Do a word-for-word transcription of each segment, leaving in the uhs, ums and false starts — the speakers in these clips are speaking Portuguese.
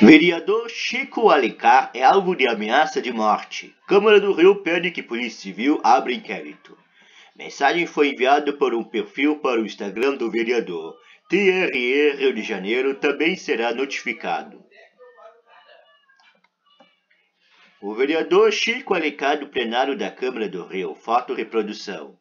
Vereador Chico Alencar é alvo de ameaça de morte. Câmara do Rio pede que Polícia Civil abra inquérito. Mensagem foi enviada por um perfil para o Instagram do vereador. T R E Rio de Janeiro também será notificado. O vereador Chico Alencar do plenário da Câmara do Rio. Foto reprodução.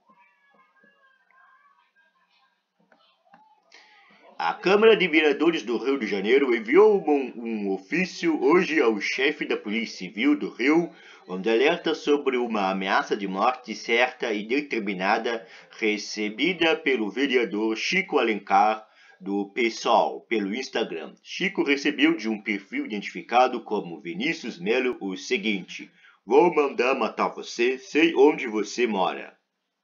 A Câmara de Vereadores do Rio de Janeiro enviou um, um ofício hoje ao chefe da Polícia Civil do Rio, onde alerta sobre uma ameaça de morte certa e determinada recebida pelo vereador Chico Alencar do PSOL pelo Instagram. Chico recebeu de um perfil identificado como Vinícius Melo o seguinte: "Vou mandar matar você, sei onde você mora."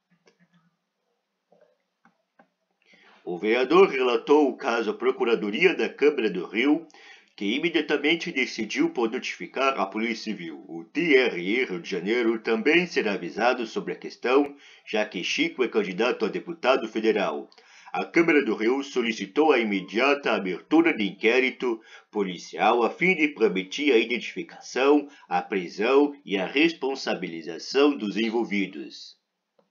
O vereador relatou o caso à Procuradoria da Câmara do Rio, que imediatamente decidiu por notificar a Polícia Civil. O T R E Rio de Janeiro também será avisado sobre a questão, já que Chico é candidato a deputado federal. A Câmara do Rio solicitou a imediata abertura de inquérito policial a fim de permitir a identificação, a prisão e a responsabilização dos envolvidos.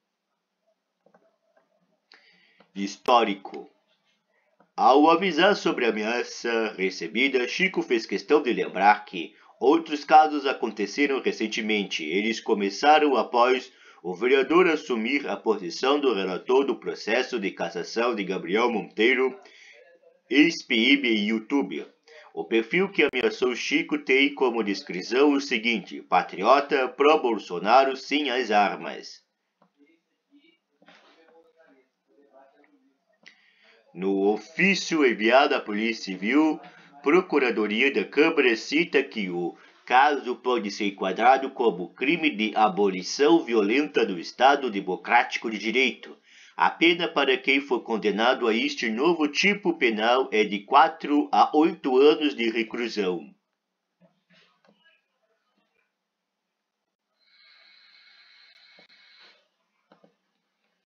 Histórico. Ao avisar sobre a ameaça recebida, Chico fez questão de lembrar que outros casos aconteceram recentemente. Eles começaram após o vereador assumir a posição do relator do processo de cassação de Gabriel Monteiro, ex-P M e youtuber. O perfil que ameaçou Chico tem como descrição o seguinte: patriota, pró-Bolsonaro, sim às armas. No ofício enviado à Polícia Civil, Procuradoria da Câmara cita que o caso pode ser enquadrado como crime de abolição violenta do Estado Democrático de Direito. A pena para quem for condenado a este novo tipo penal é de quatro a oito anos de reclusão.